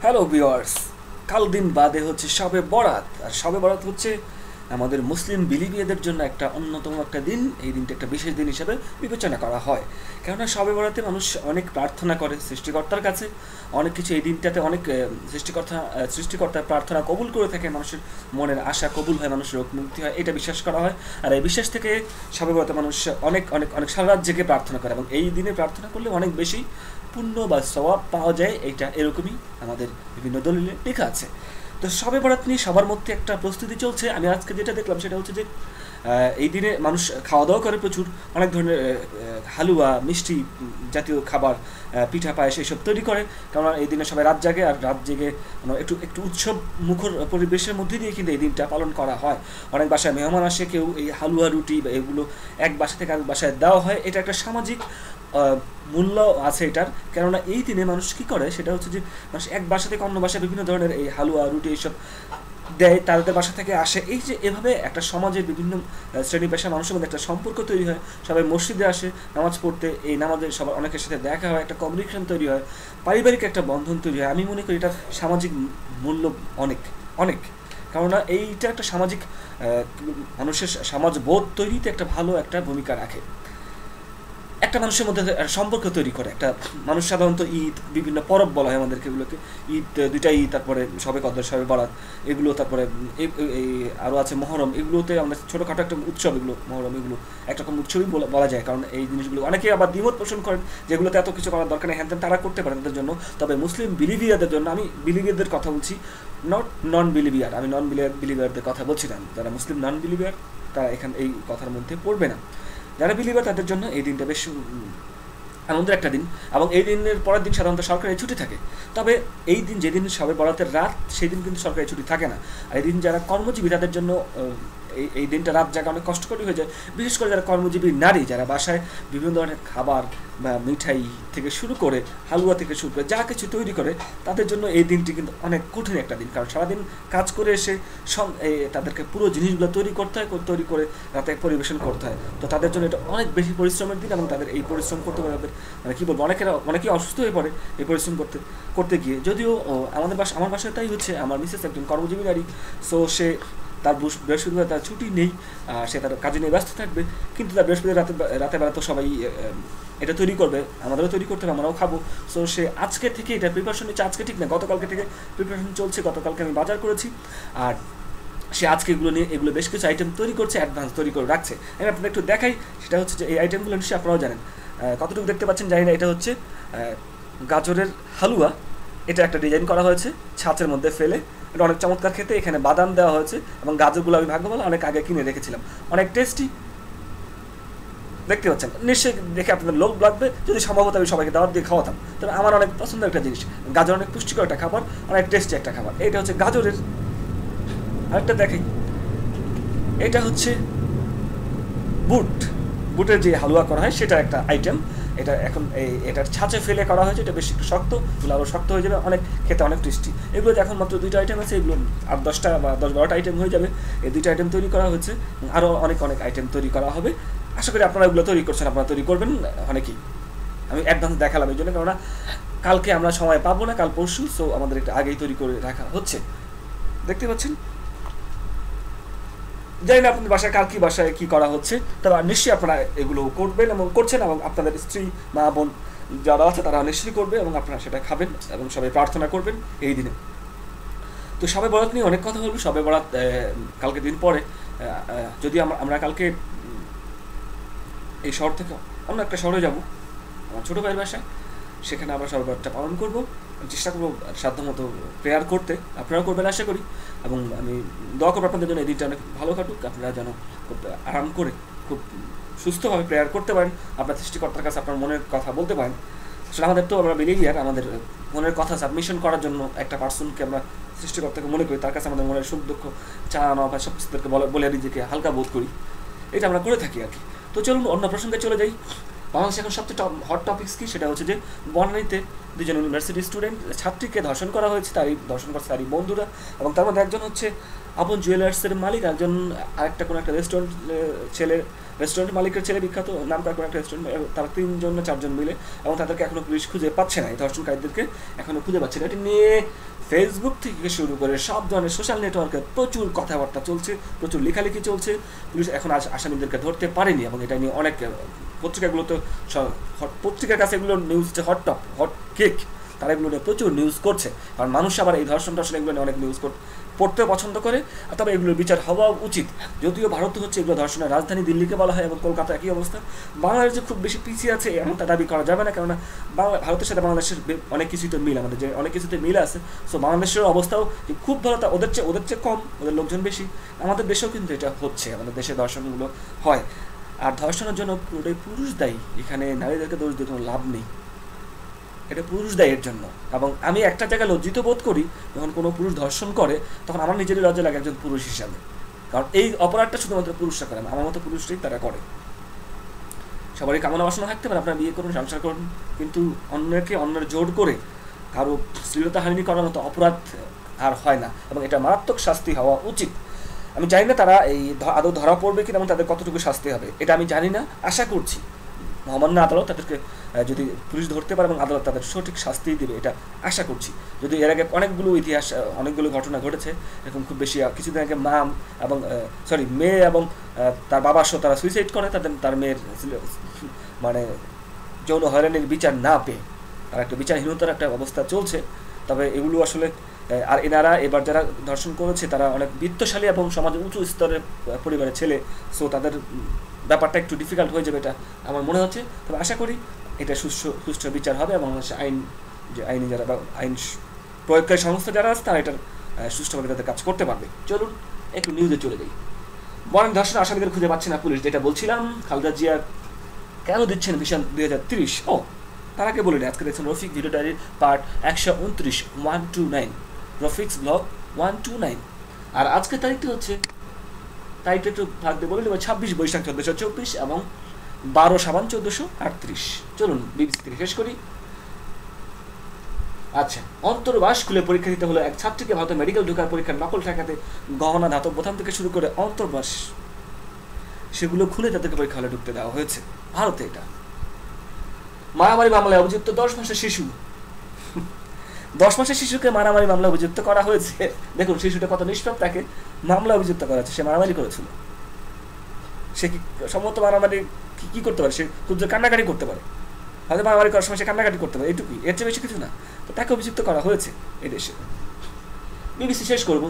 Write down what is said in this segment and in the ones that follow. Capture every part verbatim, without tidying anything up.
Hello viewers, কাল দিন বাদে হচ্ছে শবে বরাত। আর শবে বরাত হচ্ছে আমাদের মুসলিম বিলিভিয়াদের জন্য একটা অন্যতম একটা দিন। এই দিনটা একটা বিশেষ দিন হিসেবে বিবেচনা করা হয়, কেননা শবে বরাতে মানুষ অনেক প্রার্থনা করে সৃষ্টিকর্তার কাছে। অনেক কিছু এই দিনটাতে অনেক সৃষ্টিকর্তা সৃষ্টিকর্তার প্রার্থনা কবুল করে থাকে, মানুষের মনের আশা কবুল হয়, মানুষের রোগ মুক্তি হয়, এটা বিশ্বাস করা হয়। আর এই বিশ্বাস থেকে শবে বরাতে মানুষ অনেক অনেক অনেক সারা রাত জেগে প্রার্থনা করে, এবং এই দিনে প্রার্থনা করলে অনেক বেশি পুণ্য বা সওয়াব পাওয়া যায়। এইটা এরকমই আমাদের বিভিন্ন দলিলে লেখা আছে। তো শবে বরাত নিয়ে সবার মধ্যে একটা প্রস্তুতি চলছে। আমি আজকে যেটা দেখলাম সেটা হচ্ছে যে এই দিনে মানুষ খাওয়া দাওয়া করে প্রচুর, অনেক ধরনের হালুয়া, মিষ্টি জাতীয় খাবার, পিঠা পায়েস এইসব তৈরি করে। কারণ এই দিনে সবাই রাত জাগে, আর রাত জেগে একটু একটু উৎসব মুখর পরিবেশের মধ্যে দিয়ে কিন্তু এই দিনটা পালন করা হয়। অনেক বাসায় মেহমান আসে, কেউ এই হালুয়া রুটি বা এগুলো এক বাসা থেকে আরেক বাসায় দেওয়া হয়। এটা একটা সামাজিক মূল্য আছে এটার, কেননা এই দিনে মানুষ কী করে সেটা হচ্ছে যে মানুষ এক বাসা থেকে অন্য বাসায় বিভিন্ন ধরনের এই হালুয়া রুটি এইসব দেয়, তাদের বাসা থেকে আসে। এই যে এভাবে একটা সমাজের বিভিন্ন শ্রেণী পেশার মানুষের মধ্যে একটা সম্পর্ক তৈরি হয়। সবাই মসজিদে আসে নামাজ পড়তে, এই নামাজে সবার অনেকের সাথে দেখা হয়, একটা কমিউনিকেশন তৈরি হয়, পারিবারিক একটা বন্ধন তৈরি হয়। আমি মনে করি এটার সামাজিক মূল্য অনেক অনেক, কেননা এইটা একটা সামাজিক মানুষের সমাজবোধ তৈরিতে একটা ভালো একটা ভূমিকা রাখে, একটা মানুষের মধ্যে সম্পর্ক তৈরি করে। একটা মানুষ সাধারণত ঈদ, বিভিন্ন পরব বলা হয় আমাদেরকে, এগুলোকে ঈদ, দুইটা ঈদ, তারপরে সবে কদর, সবে বরাত, এগুলো, তারপরে এই আরও আছে মহরম, এগুলোতে আমাদের ছোটোখাটো একটা উৎসব, এগুলো মহরম, এগুলো একরকম উৎসবই বলা যায়। কারণ এই জিনিসগুলো অনেকেই আবার দ্বিমত পোষণ করেন, যেগুলোতে এত কিছু করার দরকার নেই, হ্যান তারা করতে পারেন তাদের জন্য। তবে মুসলিম বিলিভিয়ারদের জন্য, আমি বিলিভিয়ারদের কথা বলছি, নট নন বিলিভিয়ার, আমি নন বিলিভিয়ারদের কথা বলছি না। যারা মুসলিম নন বিলিভিয়ার তারা এখানে এই কথার মধ্যে পড়বে না। যারা বিলিভার তাদের জন্য এই দিনটা বেশ আনন্দের একটা দিন, এবং এই দিনের পরের দিন সাধারণত সরকারি ছুটি থাকে। তবে এই দিন যেদিন শবে বরাতের রাত, সেই দিন কিন্তু সরকারি ছুটি থাকে না। আর এই দিন যারা কর্মজীবী তাদের জন্য এই এই দিনটা রাত জাগা অনেক কষ্টকরই হয়ে যায়, বিশেষ করে যারা কর্মজীবী নারী, যারা বাসায় বিভিন্ন ধরনের খাবার বা মিঠাই থেকে শুরু করে হালুয়া থেকে শুরু করে যা কিছু তৈরি করে, তাদের জন্য এই দিনটি কিন্তু অনেক কঠিন একটা দিন। কারণ সারাদিন কাজ করে এসে তাদেরকে পুরো জিনিসগুলো তৈরি করতে হয়, তৈরি করে রাতে পরিবেশন করতে হয়। তো তাদের জন্য এটা অনেক বেশি পরিশ্রমের দিন, এবং তাদের এই পরিশ্রম করতে পারে, মানে কী বলবো, অনেকেরা অনেকেই অসুস্থ হয়ে পড়ে এই পরিশ্রম করতে করতে গিয়ে। যদিও আমাদের বাসা আমার বাসায় তাই হচ্ছে, আমার মিসেস একজন কর্মজীবী নারী, সো সে তার বৃহস্পতিবার তার ছুটি নেই, সে তার কাজে নিয়ে ব্যস্ত থাকবে, কিন্তু তার বৃহস্পতিবার রাতে রাতে বেলা তো সবাই এটা তৈরি করবে, আমাদেরও তৈরি করতে হবে, আমরাও খাবো। সো সে আজকে থেকে এটা প্রিপারেশন নিচ্ছে, আজকে ঠিক না গতকালকে থেকে প্রিপারেশন চলছে। গতকালকে আমি বাজার করেছি, আর সে আজকে এগুলো নিয়ে এগুলো বেশ কিছু আইটেম তৈরি করছে, অ্যাডভান্স তৈরি করে রাখছে। আমি আপনাদের একটু দেখাই, সেটা হচ্ছে যে এই আইটেমগুলো নিশ্চয়ই আপনারাও জানেন, কতটুকু দেখতে পাচ্ছেন জানি না। এটা হচ্ছে গাজরের হালুয়া, এটা একটা ডিজাইন করা হয়েছে ছাঁচের মধ্যে ফেলে, এটা অনেক চমৎকার খেতে। এখানে বাদাম দেওয়া হয়েছে, এবং গাজরগুলো আমি ভাগ্য ভালো অনেক আগে কিনে রেখেছিলাম, অনেক টেস্টি দেখতে পাচ্ছেন। নিশ্চয়ই দেখে আপনাদের লোভ লাগবে, যদি সম্ভব হতো আমি সবাইকে দাওয়াত দিয়ে খাওয়াতাম। তবে আমার অনেক পছন্দের একটা জিনিস, গাজর অনেক পুষ্টিকর একটা খাবার, অনেক টেস্টি একটা খাবার। এটা হচ্ছে গাজরের। আরেকটা দেখাই, এটা হচ্ছে বুট, বুটের যে হালুয়া করা হয় সেটা একটা আইটেম। এটা এখন এই এটার ছাঁচে ফেলে করা হয়েছে, এটা বেশ একটু শক্ত, এগুলো আরও শক্ত হয়ে যাবে, অনেক খেতে অনেক টেস্টি। এগুলো এখন মাত্র দুইটা আইটেম আছে, এগুলো আট দশটা বা দশ বারোটা আইটেম হয়ে যাবে। এই দুইটা আইটেম তৈরি করা হচ্ছে, আরও অনেক অনেক আইটেম তৈরি করা হবে। আশা করি আপনারা এগুলো তৈরি করছেন, আপনারা তৈরি করবেন অনেকেই। আমি অ্যাডভান্স দেখালাম এই জন্য, কেননা কালকে আমরা সময় পাবো না, কাল পরশু, সো আমাদের একটা আগেই তৈরি করে রাখা হচ্ছে। দেখতে পাচ্ছেন, জানি না আপনাদের বাসায় কার কী বাসায় কী করা হচ্ছে, তবে নিশ্চয়ই আপনারা এগুলো করবেন এবং করছেন, এবং আপনাদের স্ত্রী মা বোন যারা আছে তারা নিশ্চয়ই করবে, এবং আপনারা সেটা খাবেন এবং সবাই প্রার্থনা করবেন এই দিনে। তো শবে বরাত নিয়ে অনেক কথা বলবো। শবে বরাত কালকে দিন পরে, যদি আমরা আমরা কালকে এই শহর থেকে অন্য একটা শহরে যাব, আমার ছোটো ভাইয়ের বাসায়, সেখানে আমরা শবে বরাতটা পালন করবো। চেষ্টা করবো সাধ্যমতো প্রেয়ার করতে, আপনারাও করবেন আশা করি, এবং আমি দোয়া করবো আপনাদের জন্য এই দিনটা অনেক ভালো কাটুক, আপনারা যেন খুব আরাম করে খুব সুস্থভাবে প্রেয়ার করতে পারেন, আপনার সৃষ্টিকর্তার কাছে আপনার মনের কথা বলতে পারেন। আসলে আমাদের তো আমরা বিলিভিয়ার, আমাদের মনের কথা সাবমিশন করার জন্য একটা পার্সনকে আমরা সৃষ্টিকর্তাকে মনে করি, তার কাছে আমাদের মনের সুখ দুঃখ চাওয়া বা সব কিছুদেরকে বলে নিজেকে হালকা বোধ করি, এটা আমরা করে থাকি আর কি। তো চলুন অন্য প্রসঙ্গে চলে যাই। বাংলাদেশে এখন সবচেয়ে টপ হট টপিক্স কি, সেটা হচ্ছে যে বনানীতে দুজন ইউনিভার্সিটি স্টুডেন্ট ছাত্রীকে ধর্ষণ করা হয়েছে, তারই ধর্ষণ করছে তারই বন্ধুরা, এবং তার মধ্যে একজন হচ্ছে আপন জুয়েলার্সের মালিক, একজন আরেকটা কোনো একটা রেস্টুরেন্ট ছেলে রেস্টুরেন্ট মালিকের ছেলে বিখ্যাত নাম তার কোনো একটা রেস্টুরেন্ট, তারা তিনজন না চারজন মিলে, এবং তাদেরকে এখনও পুলিশ খুঁজে পাচ্ছে না, এই ধর্ষণকারীদেরকে এখনও খুঁজে পাচ্ছে না। এটি নিয়ে ফেসবুক থেকে শুরু করে সব ধরনের সোশ্যাল নেটওয়ার্কে প্রচুর কথাবার্তা চলছে, প্রচুর লেখালেখি চলছে। পুলিশ এখন আসামিদেরকে ধরতে পারেনি, এবং এটা নিয়ে অনেক পত্রিকাগুলো তো পত্রিকার কাছে এগুলো নিউজ যে হট টপ হট কেক, তারা এগুলো নিয়ে প্রচুর নিউজ করছে, কারণ মানুষ আবার এই ধর্ষণ টর্ষণ এগুলো নিয়ে অনেক নিউজ পড়তে পছন্দ করে, আর তবে এগুলোর বিচার হওয়া উচিত। যদিও ভারত হচ্ছে এগুলো ধর্ষণের রাজধানী, দিল্লিকে বলা হয়, এবং কলকাতা একই অবস্থা। বাংলাদেশ যে খুব বেশি পিছিয়ে আছে এমনটা দাবি করা যাবে না, কেননা বাংলা ভারতের সাথে বাংলাদেশের অনেক কিছুতে মিল, আমাদের যে অনেক কিছুতে মিল আছে। সো বাংলাদেশের অবস্থাও খুব ভালো, তা ওদের চেয়ে ওদের চেয়ে কম, ওদের লোকজন বেশি। আমাদের দেশেও কিন্তু এটা হচ্ছে, আমাদের দেশে ধর্ষণগুলো হয়, আর ধর্ষণের জন্য পুরোটাই পুরুষ দায়ী। এখানে নারীদেরকে দোষ দিয়ে কোনো লাভ নেই, এটা পুরুষ দায়ের জন্য। এবং আমি একটা জায়গায় লজ্জিত বোধ করি, যখন কোনো পুরুষ ধর্ষণ করে তখন আমার নিজেরই লজ্জা লাগে একজন পুরুষ হিসাবে, কারণ এই অপরাধটা শুধুমাত্র পুরুষরা করে না, আমার মতো পুরুষরাই তারা করে। সবারই কামনা বাসনা থাকতে পারে, আপনারা বিয়ে করুন, সংসার করুন, কিন্তু অন্যকে অন্যের জোর করে কারো শ্লীলতাহানি করার মতো অপরাধ আর হয় না, এবং এটা মারাত্মক শাস্তি হওয়া উচিত। আমি জানি না তারা এই আদৌ ধরা পড়বে কিনা এবং তাদের কতটুকু শাস্তি হবে, এটা আমি জানি না। আশা করছি মহামান্য আদালত তাদেরকে যদি পুলিশ ধরতে পারে এবং আদালত তাদের সঠিক শাস্তি দেবে, এটা আশা করছি। যদি এর আগে অনেকগুলো ইতিহাস, অনেকগুলো ঘটনা ঘটেছে এরকম, খুব বেশি কিছুদিন আগে মা এবং সরি মেয়ে এবং তার বাবা সহ তারা সুইসাইড করে, তাদের তার মেয়ের মানে যৌন হয়রানির বিচার না পেয়ে, তার একটা বিচারহীনতার একটা অবস্থা চলছে। তবে এগুলো আসলে, আর এনারা এবার যারা ধর্ষণ করেছে তারা অনেক বিত্তশালী এবং সমাজের উঁচু স্তরের পরিবারের ছেলে, সো তাদের ব্যাপারটা একটু ডিফিকাল্ট হয়ে যাবে, এটা আমার মনে হচ্ছে। তবে আশা করি এটা সুষ্ঠু সুষ্ঠু বিচার হবে, এবং আইন যে আইনি যারা বা আইন প্রয়োগকারী সংস্থা যারা আছে তারা এটার সুষ্ঠুভাবে তাদের কাজ করতে পারবে। চলুন একটু নিউজে চলে যাই। বনানী ধর্ষণ আসামিদের খুঁজে পাচ্ছে না পুলিশ, যেটা বলছিলাম। খালেদা জিয়া কেন দিচ্ছেন ভিশন দুই হাজার তিরিশ ও তারাকে বলে নেই। আজকে দেখছেন রফিক ভিডিও ডায়েরির পার্ট একশো উনত্রিশ one two nine Rafiq's blog one two nine. আর আজকের তারিখটি হচ্ছে, তারিখটা একটু ভাগ দিয়ে বলে দেবো, ছাব্বিশ বৈশাখ চোদ্দোশো চব্বিশ এবং বারো সাবান চোদ্দোশো আটত্রিশ। চলুন বিবিসি থেকে শেষ করি। আচ্ছা, অন্তর্বাস খুলে পরীক্ষা দিতে হলো এক ছাত্রীকে। ভারতে মেডিকেল ঢোকার পরীক্ষার নকল ঠেকাতে গহনা, ধাতব বোতাম থেকে শুরু করে অন্তর্বাস সেগুলো খুলে তাদেরকে পরীক্ষা হলে ঢুকতে দেওয়া হয়েছে ভারতে। এটা মারামারি মামলায় অভিযুক্ত দশ মাসের শিশু। দশ মাসের শিশুকে মারামারি মামলা অভিযুক্ত করা হয়েছে। দেখুন শিশুটা কত নিষ্পাপ, তাকে মামলা অভিযুক্ত করা হয়েছে, সে মারামারি করেছিল। সে কি সম্মত মারামারি কি করতে পারে? সে খুব যে কান্নাকাটি করতে পারে, হয়তো মারামারি করার সময় সে কান্নাকাটি করতে পারে, এইটুকুই, এর চেয়ে বেশি কিছু না। তো তাকে অভিযুক্ত করা হয়েছে এই দেশে। বিবিসি শেষ করবো,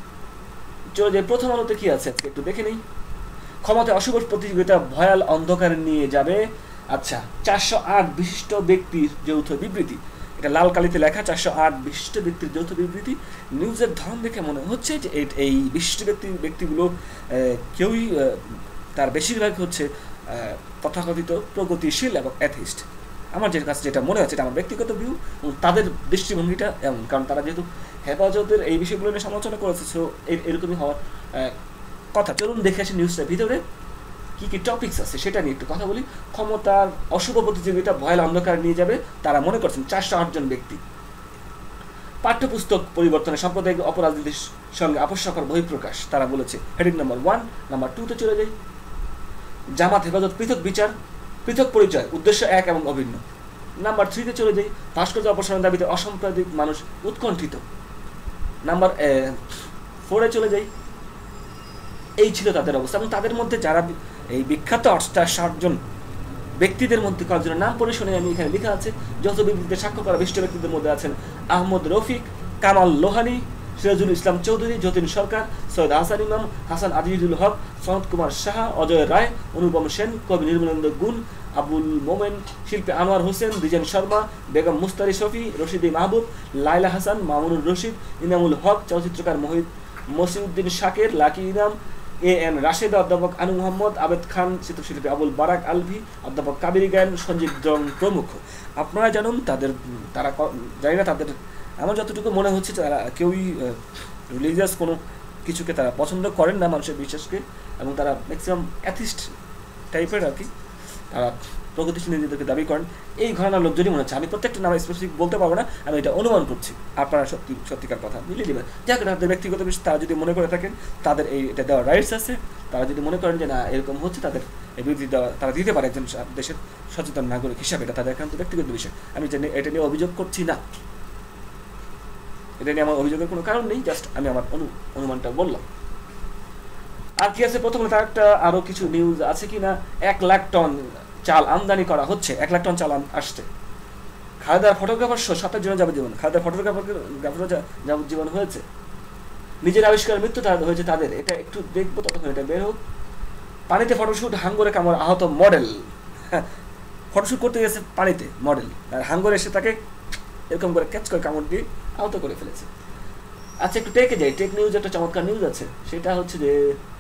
চলে যে প্রথম আলোতে কি আছে আজকে একটু দেখে নেই। ক্ষমতায় অশুভ প্রতিযোগিতা ভয়াল অন্ধকার নিয়ে যাবে। আচ্ছা, চারশো আট বিশিষ্ট ব্যক্তির যৌথ বিবৃতি, এটা লাল কালিতে লেখা, চারশো আট বিশিষ্ট ব্যক্তির যৌথ বিবৃতি। নিউজের ধরন দেখে মনে হচ্ছে যে এই বিশিষ্ট ব্যক্তি ব্যক্তিগুলো কেউই, তার বেশিরভাগ হচ্ছে তথাকথিত প্রগতিশীল এবং অ্যাথিস্ট। আমার যে কাছে যেটা মনে হচ্ছে, এটা আমার ব্যক্তিগত ভিউ, এবং তাদের দৃষ্টিভঙ্গিটা এমন, কারণ তারা যেহেতু হেফাজতের এই বিষয়গুলো নিয়ে সমালোচনা করেছে, সো এরকমই হওয়ার কথা। চলুন দেখে আসি নিউজটার ভিতরে কী কী টপিকস আছে সেটা নিয়ে একটু কথা বলি। ক্ষমতার অশুভ প্রতিযোগিতা ভয়াল অন্ধকার নিয়ে যাবে, তারা মনে করছেন চারশো আটজন ব্যক্তি। পাঠ্যপুস্তক পরিবর্তনে সাম্প্রদায়িক অপরাধীদের সঙ্গে আপস্যকর বহিঃপ্রকাশ, তারা বলেছে। Heading number one. নাম্বার টুতে চলে যাই। জামাত হেফাজত পৃথক বিচার, পৃথক পরিচয়, উদ্দেশ্য এক এবং অভিন্ন। নাম্বার থ্রিতে চলে যাই। ভাস্কর্য অপসারণের দাবিতে অসাম্প্রদায়িক মানুষ উৎকণ্ঠিত। নাম্বার ফোরে চলে যাই। এই ছিল তাদের অবস্থা, এবং তাদের মধ্যে যারা এই বিখ্যাত ষাটজন ব্যক্তিদের মধ্যে কয়েকজনের নাম পড়ে শুনে আমি এখানে লেখা আছে। যৌথ বিবৃতিতে স্বাক্ষর করা বিশিষ্ট ব্যক্তিদের মধ্যে আছেন আহমদ রফিক, কামাল লোহানি, সিরাজুল ইসলাম চৌধুরী, যতীন সরকার, সৈয়দ হাসান ইমাম, হাসান আজিজুল হক, সনৎ কুমার সাহা, অজয় রায়, অনুপম সেন, কবি নির্মলেন্দ্র গুণ, আবুল মোমেন, শিল্পী আনোয়ার হোসেন, দিজেন শর্মা, বেগম মুস্তারি শফি, রশিদি মাহবুব, লাইলা হাসান, মামুনুর রশিদ, ইনামুল হক, চলচ্চিত্রকার মহিদ মসিউদ্দিন শাকের, লাকি ইনাম, এ এন রাশেদ, অধ্যাপক আনু মোহাম্মদ, আবেদ খান, চিত্রশিল্পী আবুল বারাক আলভি, অধ্যাপক কাবেরী গায়ন, সঞ্জীব জং প্রমুখ। আপনারা জানুন তাদের, তারা জানি না তাদের, আমার যতটুকু মনে হচ্ছে তারা কেউই রিলিজিয়াস কোনো কিছুকে তারা পছন্দ করেন না, মানুষের বিশ্বাসকে, এবং তারা ম্যাক্সিমাম অ্যাথিস্ট টাইপের আর কি। তারা প্রগতিশীল নিজেদেরকে দাবি করেন, এই ঘরানার লোকজনই মনে হচ্ছে। আমি প্রত্যেকটা নাম স্পেসিফিক বলতে পারবো না, আমি এটা অনুমান করছি, আপনারা সত্যি সত্যিকার কথা মিলিয়ে দেবেন। যাক, তাদের ব্যক্তিগত বিষয়, তারা যদি মনে করে থাকেন তাদের এই এটা দেওয়ার রাইটস আছে, তারা যদি মনে করেন যে না এরকম হচ্ছে, তাদের এই বিবৃতি দেওয়া তারা দিতে পারে একজন দেশের সচেতন নাগরিক হিসাবে, এটা তাদের একান্ত ব্যক্তিগত বিষয়। আমি এটা নিয়ে অভিযোগ করছি না, এটা নিয়ে আমার অভিযোগের কোনো কারণ নেই, জাস্ট আমি আমার অনু অনুমানটা বললাম। আর কি আছে, প্রথমে তার একটা আরও কিছু নিউজ আছে কি না, এক লাখ টন চাল আমদানি করা হচ্ছে, এক লাখ টন চাল আসছে। খালেদার ফটোগ্রাফার সহ সাতাশ জনের যাবজ্জীবন, খালেদার ফটোগ্রাফারও যাবজ্জীবন হয়েছে। নিজের আবিষ্কারের মৃত্যু হয়েছে তাদের, এটা একটু দেখবো ততক্ষণ এটা বের হোক। পানিতে ফটোশ্যুট, হাঙ্গরে কামড় আহত মডেল। হ্যাঁ, ফটোশ্যুট করতে গেছে পানিতে মডেল, আর হাঙ্গরে এসে তাকে এরকম করে ক্যাচ করে কামড় দিয়ে আহত করে ফেলেছে। আচ্ছা, একটু টেকে যাই, টেক নিউজ একটা চমৎকার নিউজ আছে, সেটা হচ্ছে যে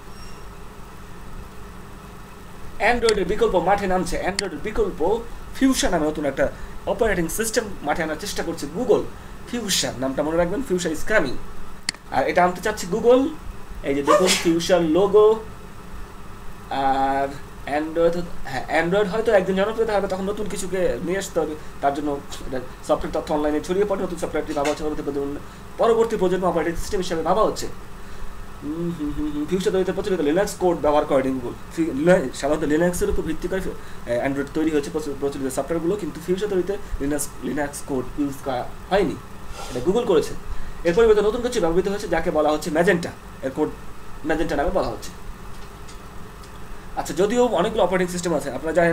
অ্যান্ড্রয়েডের বিকল্প মাঠে নামছে। অ্যান্ড্রয়েডের বিকল্প ফিউশা নামে নতুন একটা অপারেটিং সিস্টেম মাঠে আনার চেষ্টা করছে গুগল। ফিউশা নামটা মনে রাখবেন, ফিউশা ইজ কামিং। আর এটা আনতে চাচ্ছে গুগল, এই যে দেখুন ফিউশার লোগো। আর অ্যান্ড্রয়েড, হ্যাঁ অ্যান্ড্রয়েড হয়তো একদিন জনপ্রিয়তা হবে, তখন নতুন কিছুকে নিয়ে আসতে হবে, তার জন্য এটা সফটওয়্যার তথ্য অনলাইনে ছড়িয়ে পড়ে নতুন সফটওয়্যারটি ভাবা হচ্ছে, পরবর্তী প্রজন্ম অপারেটিং সিস্টেম হিসাবে ভাবা হচ্ছে। ফিউচার তৈরিতে প্রচলিত লিনাক্স কোড ব্যবহার করে গুগল। সাধারণত লিনাক্সের উপর ভিত্তি করে অ্যান্ড্রয়েড তৈরি হয়েছে প্রচলিত সফটওয়্যারগুলো, কিন্তু ফিউচার তৈরিতে লিনাক্স লিনাক্স কোড ইউজ করা হয়নি, এটা গুগল করেছে। এর পরিবর্তে নতুন কিছু ব্যবহৃত হয়েছে যাকে বলা হচ্ছে ম্যাজেন্টা, এর কোড ম্যাজেন্টা নামে বলা হচ্ছে। আচ্ছা, যদিও অনেকগুলো অপারেটিং সিস্টেম আছে, আপনারা জানেন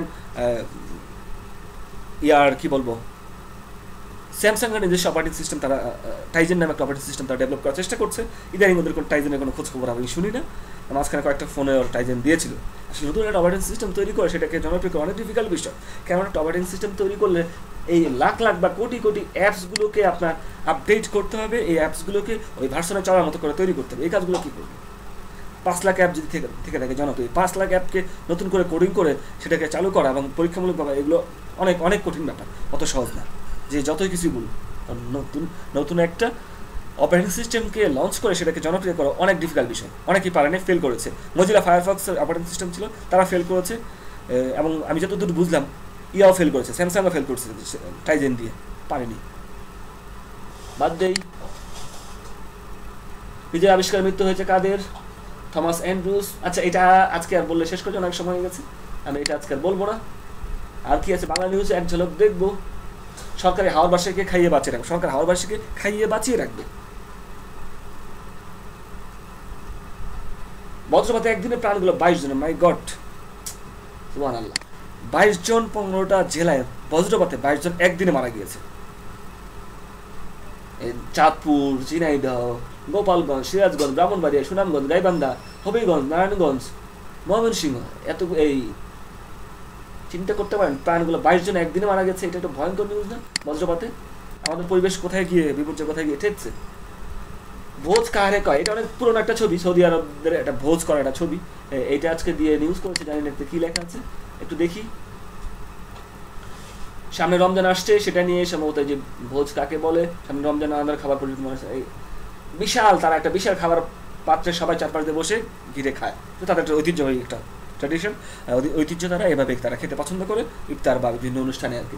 ইয়ার কি বলবো, স্যামসাংয়ের নিজস্ব অপারেটিং সিস্টেম, তারা টাইজেন নামে একটা অপারেটিং সিস্টেম তারা ডেভেলপ করার চেষ্টা করছে। ইদানিং ওদের কোনো টাইজেনের কোনো খোঁজ খবর আমি শুনি না, মাঝখানে কয়েকটা ফোনে ওর টাইজেন দিয়েছিল। আসলে নতুন একটা অপারেটিং সিস্টেম তৈরি করে সেটাকে জনপ্রিয় করা অনেক ডিফিকাল্ট বিষয়, কেমন একটা অপারেটিং সিস্টেম তৈরি করলে এই লাখ লাখ বা কোটি কোটি অ্যাপসগুলোকে আপনার আপডেট করতে হবে, এই অ্যাপসগুলোকে ওই ভার্সনে চলার মতো করে তৈরি করতে হবে। এই কাজগুলো কী করবে? পাঁচ লাখ অ্যাপ যদি থেকে থেকে থাকে জনপ্রিয়, পাঁচ লাখ অ্যাপকে নতুন করে কোডিং করে সেটাকে চালু করা এবং পরীক্ষামূলকভাবে, এগুলো অনেক অনেক কঠিন ব্যাপার, অত সহজ না। যে যতই কিছুই বলুন, নতুন নতুন একটা অপারেটিং সিস্টেমকে লঞ্চ করে সেটাকে জনপ্রিয় করা অনেক ডিফিকাল্ট বিষয়, অনেকেই পারেনি, ফেল করেছে। মজিলা ফায়ারফক্সের অপারেটিং সিস্টেম ছিল, তারা ফেল করেছে, এবং আমি যতদূর বুঝলাম ইয়াও ফেল করেছে, স্যামসাংও ফেল করেছে টাইজেন দিয়ে, পারেনি। বাদ দেই, নিজের আবিষ্কার মৃত্যু হয়েছে কাদের? Thomas Andrews. আচ্ছা, এটা আজকে আর বললে শেষ করতে অনেক সময় হয়ে গেছে, আমি এটা আজকে আর বলবো না। আর কি আছে বাংলা নিউজে এক ঝলক দেখবো। সরকারি হাওরবাসীকে খাইয়ে বাঁচিয়ে রাখবে, সরকার হাওরবাসীকে খাইয়ে বাঁচিয়ে রাখবে। বজ্রপাতে একদিনে প্রাণগুলো বাইশ জনের, মাই গড, সুবহানাল্লাহ, বাইশ জন, পনেরোটা জেলায় বজ্রপাতে বাইশ জন একদিনে মারা গিয়েছে। চাঁদপুর, ঝিনাইদহ, গোপালগঞ্জ, সিরাজগঞ্জ, ব্রাহ্মণবাড়িয়া, সুনামগঞ্জ, গাইবান্ধা, হবিগঞ্জ, নারায়ণগঞ্জ, ময়মনসিংহ, এত এই চিন্তা করতে পারেন, প্রাণগুলো বাইশ জন একদিনে মারা গেছে। এটা একটা ভয়ঙ্কর নিউজ না? বজ্রপাতে আমাদের পরিবেশ কোথায় গিয়ে, বিপর্যয় কোথায় গিয়ে ঠেকছে। ভোজ কাহারে কয়, এটা অনেক পুরোনো একটা ছবি, সৌদি আরবদের একটা ভোজ করা একটা ছবি, এইটা আজকে দিয়ে নিউজ করেছে, জানি না কি লেখা আছে, একটু দেখি। সামনে রমজান আসছে, সেটা নিয়ে সম্ভবত যে ভোজ কাকে বলে, সামনে রমজান আমাদের খাবার পরিচিত এই বিশাল, তারা একটা বিশাল খাবার পাত্রে সবাই চারপাশ দিয়ে বসে ঘিরে খায়, তো তাদের একটা ঐতিহ্যবাহী একটা ট্র্যাডিশন, ঐতিহ্য, তারা এভাবে তারা খেতে পছন্দ করে ইফতার বা বিভিন্ন অনুষ্ঠানে আর কি।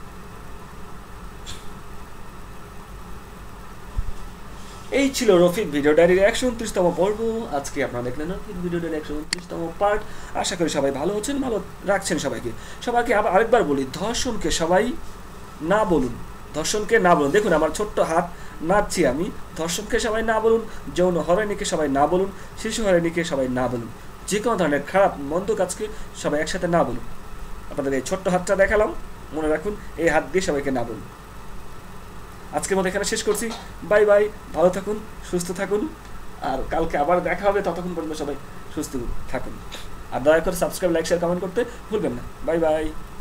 এই ছিল রফিক ভিডিও ডায়েরির একশো উনত্রিশতম পর্ব। আজকে আপনারা দেখলেন রফিক ভিডিও ডায়েরির একশো উনত্রিশতম পার্ট। আশা করি সবাই ভালো হচ্ছেন, ভালো রাখছেন সবাইকে। সবাইকে আবার আরেকবার বলি, ধর্ষণকে সবাই না বলুন, ধর্ষণকে না বলুন। দেখুন আমার ছোট্ট হাত নাচছি আমি। ধর্ষণকে সবাই না বলুন, যৌন হয়রানিকে সবাই না বলুন, শিশু হয়রানিকে সবাই না বলুন, যে কোনো ধরনের খারাপ মন্দ কাজকে সবাই একসাথে না বলুন। আপনাদের এই ছোট্ট হাতটা দেখালাম, মনে রাখুন, এই হাত দিয়ে সবাইকে না বলুন। আজকের মতো এখানে শেষ করছি। বাই বাই, ভালো থাকুন, সুস্থ থাকুন, আর কালকে আবার দেখা হবে। ততক্ষণ পর্যন্ত সবাই সুস্থ থাকুন, আর দয়া করে সাবস্ক্রাইব, লাইক, শেয়ার, কমেন্ট করতে ভুলবেন না। Bye by.